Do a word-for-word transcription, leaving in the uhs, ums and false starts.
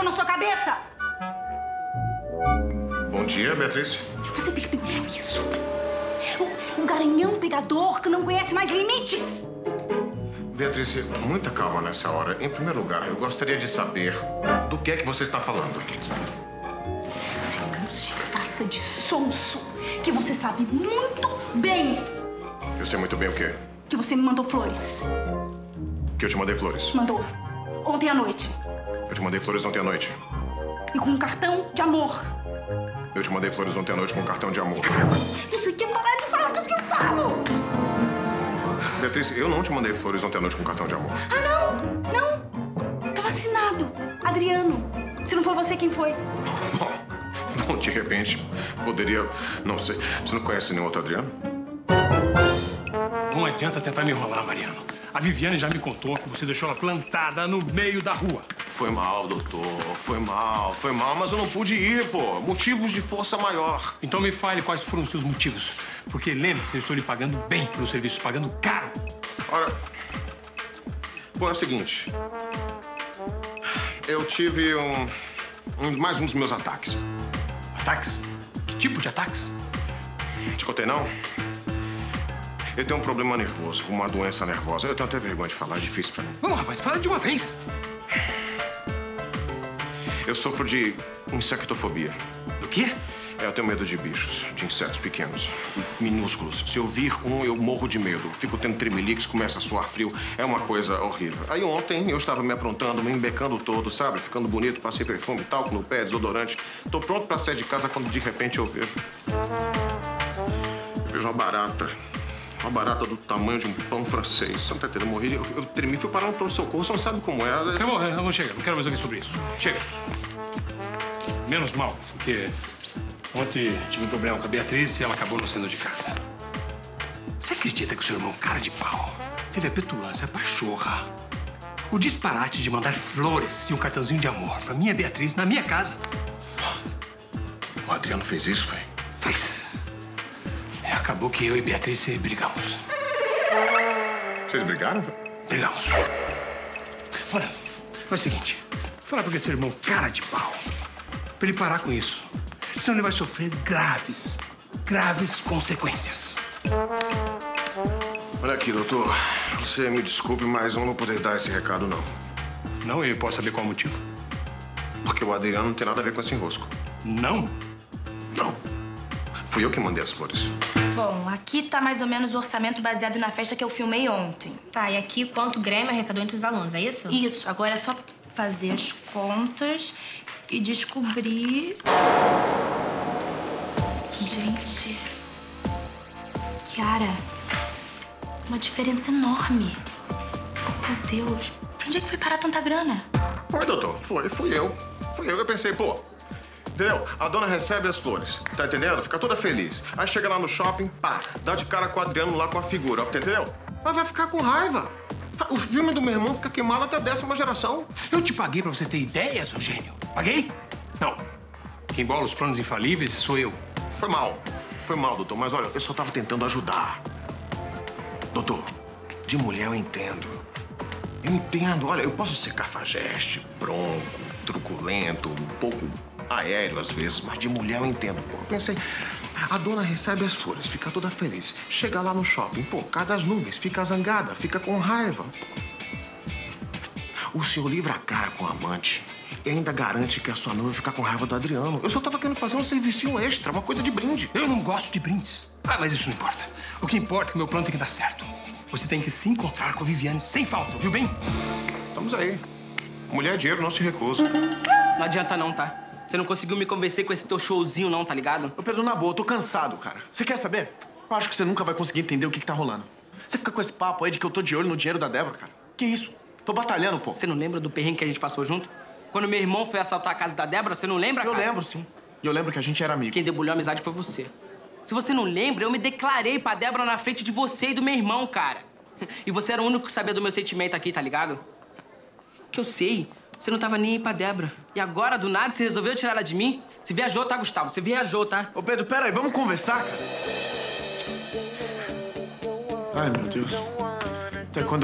aconteceu na sua cabeça? Bom dia, Beatriz. Você perdeu o juízo. Um garanhão pegador que não conhece mais limites. Beatriz, muita calma nessa hora. Em primeiro lugar, eu gostaria de saber do que é que você está falando. Você não se faça de sonso, que você sabe muito bem. Eu sei muito bem o quê? Que você me mandou flores. Que eu te mandei flores. Mandou. Ontem à noite. Eu te mandei flores ontem à noite. E com um cartão de amor. Eu te mandei flores ontem à noite com um cartão de amor. Você quer parar de falar tudo que eu falo? Beatriz, eu não te mandei flores ontem à noite com um cartão de amor. Ah, não? Não? Tava assinado. Adriano. Se não foi você, quem foi? Bom, bom, de repente, poderia... Não sei. Você não conhece nenhum outro Adriano? Não adianta tentar me enrolar, Mariano. A Viviane já me contou que você deixou ela plantada no meio da rua. Foi mal, doutor. Foi mal, foi mal, mas eu não pude ir, pô. Motivos de força maior. Então me fale quais foram os seus motivos. Porque lembre-se, eu estou lhe pagando bem pelo serviço, pagando caro. Ora, bom, é o seguinte. Eu tive um, um... mais um dos meus ataques. Ataques? Que tipo de ataques? Te contei, não? Eu tenho um problema nervoso, uma doença nervosa. Eu tenho até vergonha de falar, é difícil pra mim. Vamos, rapaz, fala de uma vez. Eu sofro de insectofobia. Do quê? É, eu tenho medo de bichos, de insetos pequenos, minúsculos. Se eu vir um, eu morro de medo. Fico tendo tremeliques, começa a suar frio. É uma coisa horrível. Aí ontem eu estava me aprontando, me embecando todo, sabe? Ficando bonito, passei perfume, talco no pé, desodorante. Tô pronto pra sair de casa quando de repente eu vejo... Eu vejo uma barata. Uma barata do tamanho de um pão francês. Você não tá entendendo? Eu morri, eu, eu tremi, fui parar no pronto-socorro. Você não sabe como é. Acabou, não chega. Não quero mais ouvir sobre isso. Chega. Menos mal, porque ontem tive um problema com a Beatriz e ela acabou não saindo de casa. Você acredita que o seu irmão, cara de pau, teve a petulância, a pachorra, o disparate de mandar flores e um cartãozinho de amor pra minha Beatriz na minha casa? O Adriano fez isso, foi? Fez. É, acabou que eu e Beatriz brigamos. Vocês brigaram? Brigamos. Olha, é o seguinte. Fala pra esse irmão cara de pau pra ele parar com isso. Senão ele vai sofrer graves, graves consequências. Olha aqui, doutor. Você me desculpe, mas eu não vou poder dar esse recado, não. Não, eu posso saber qual o motivo. Porque o Adriano não tem nada a ver com esse enrosco. Não? Não. Fui eu que mandei as flores. Bom, aqui tá mais ou menos o orçamento baseado na festa que eu filmei ontem. Tá, e aqui quanto o Grêmio arrecadou entre os alunos, é isso? Isso, agora é só fazer as contas e descobrir... Gente... Kiara, uma diferença enorme. Meu Deus, pra onde é que foi parar tanta grana? Foi, doutor. Foi, fui eu. Fui eu. Eu pensei, pô... Entendeu? A dona recebe as flores, tá entendendo? Fica toda feliz. Aí chega lá no shopping, pá, dá de cara com o Adriano lá com a figura, tá entendeu? Mas vai ficar com raiva. O filme do meu irmão fica queimado até a décima geração. Eu te paguei pra você ter ideia, seu gênio. Paguei? Não. Quem bola os planos infalíveis sou eu. Foi mal. Foi mal, doutor. Mas olha, eu só tava tentando ajudar. Doutor, de mulher eu entendo. Eu entendo. Olha, eu posso ser cafajeste, bronco, truculento, um pouco aéreo às vezes, mas de mulher eu entendo. Pô, eu pensei, a dona recebe as flores, fica toda feliz. Chega lá no shopping, pô, cai das nuvens, fica zangada, fica com raiva. O senhor livra a cara com o amante e ainda garante que a sua noiva vai ficar com raiva do Adriano. Eu só tava querendo fazer um servicinho extra, uma coisa de brinde. Eu não gosto de brindes. Ah, mas isso não importa. O que importa é que meu plano tem que dar certo. Você tem que se encontrar com a Viviane sem falta, viu bem? Estamos aí. Mulher é dinheiro, não se recusa. Não adianta não, tá? Você não conseguiu me convencer com esse teu showzinho não, tá ligado? Ô, Pedro, na boa, eu tô cansado, cara. Você quer saber? Eu acho que você nunca vai conseguir entender o que que tá rolando. Você fica com esse papo aí de que eu tô de olho no dinheiro da Débora, cara. Que isso? Tô batalhando, pô. Você não lembra do perrengue que a gente passou junto? Quando meu irmão foi assaltar a casa da Débora, você não lembra, Eu cara? lembro, sim. E eu lembro que a gente era amigo. Quem debulhou a amizade foi você. Se você não lembra, eu me declarei pra Débora na frente de você e do meu irmão, cara. E você era o único que sabia do meu sentimento aqui, tá ligado? Que eu sei, você não tava nem aí pra Débora. E agora, do nada, você resolveu tirar ela de mim? Você viajou, tá, Gustavo? Você viajou, tá? Ô, Pedro, pera aí, vamos conversar, cara? Ai, meu Deus. Até quando